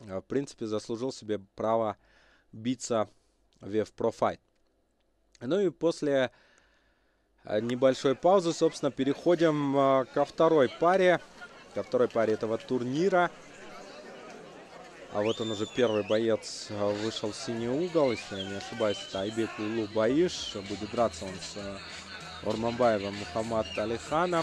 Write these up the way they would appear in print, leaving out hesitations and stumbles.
в принципе, заслужил себе право биться в Pro Fight. Ну и после небольшой паузы, собственно, переходим ко второй паре. Ко второй паре этого турнира. А вот он уже, первый боец, вышел в синий угол. Если я не ошибаюсь, это Айбек Улу Баиш. Будет драться он с Орманбаевым Мухаммад Алиханом.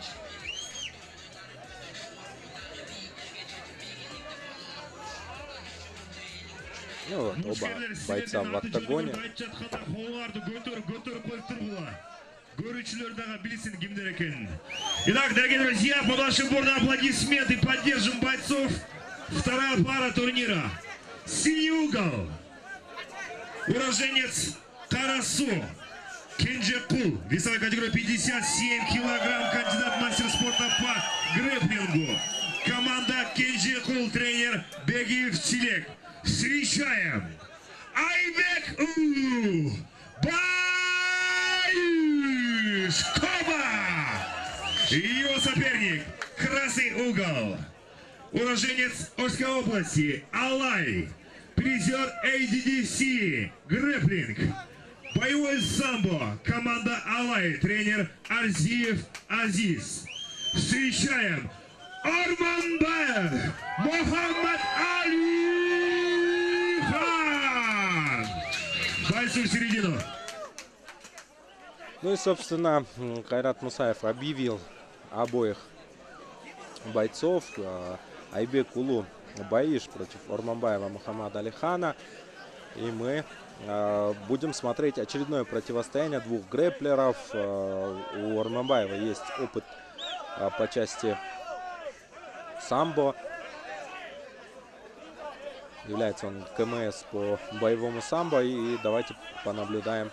Ну вот, оба бойца в октагоне. Итак, дорогие друзья, под ваши бурные аплодисменты поддержим бойцов. Вторая пара турнира. Синий угол. Уроженец Карасу Кенджекул. Весовая категория 57 килограмм. Кандидат в мастер спорта по грэпплингу. Команда Кенджекул. Тренер Бегиев Чилек. Встречаем Айбек Улу Баиш Коба. Его соперник красный угол. Уроженец Ольской области Алай. Призер ADDC грэпплинг. Боевой самбо. Команда Алай. Тренер Арзиев Азиз. Встречаем Орманбаев Мухаммад Алихан. Бойцу в середину. Ну и, собственно, Кайрат Мусаев объявил обоих бойцов. Айбек Улу Баиш против Орманбаева Мухаммада Алихана. И мы будем смотреть очередное противостояние двух грэпплеров. У Орманбаева есть опыт по части самбо. Является он КМС по боевому самбо. И давайте понаблюдаем,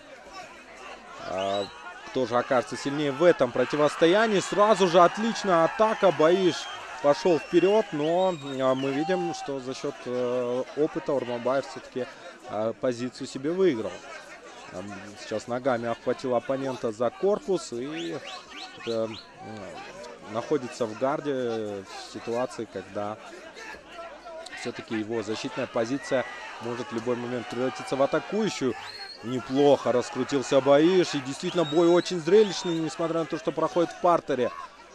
кто же окажется сильнее в этом противостоянии. Сразу же отличная атака. Баиш пошел вперед, но мы видим, что за счет опыта Орманбаев все-таки позицию себе выиграл. Сейчас ногами охватил оппонента за корпус и находится в гарде в ситуации, когда все-таки его защитная позиция может в любой момент превратиться в атакующую. Неплохо раскрутился Баиш, и действительно бой очень зрелищный, несмотря на то, что проходит в партере.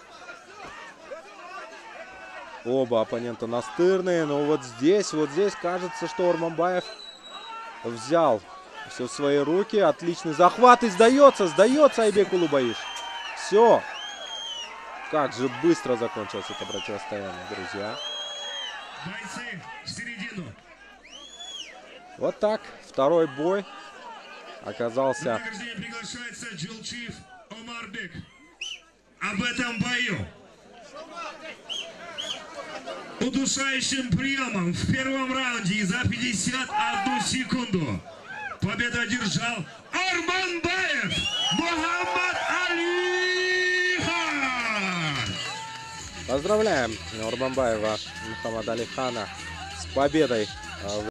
Оба оппонента настырные, но вот здесь кажется, что Орманбаев взял все в свои руки. Отличный захват, и сдается Айбек Улу Баиш. Все. Как же быстро закончилось это противостояние, друзья. Бойцы в середину. Вот так, второй бой оказался. Приглашается Джилчиев Омарбек. Об этом бою. Удушающим приемом в первом раунде за 51 секунду победу одержал Орманбаев Мухаммад Алихан. Поздравляем Орманбаева Мухаммада Алихана с победой